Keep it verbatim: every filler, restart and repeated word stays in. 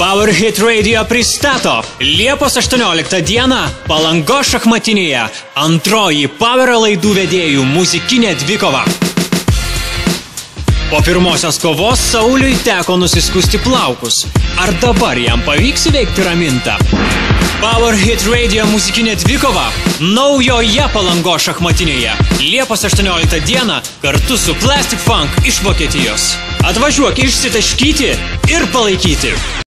Power Hit Radio pristato Liepos aštuonioliktą dieną Palangos šachmatinėje antroji Power laidų vedėjų muzikinė dvikova. Po pirmosios kovos Sauliui teko nusiskusti plaukus. Ar dabar jam pavyks įveikti Ramintą? Power Hit Radio muzikinė dvikova naujoje Palangos šachmatinėje Liepos aštuonioliktą dieną kartu su Plastic Funk iš Vokietijos. Atvažiuok išsitaškyti ir palaikyti.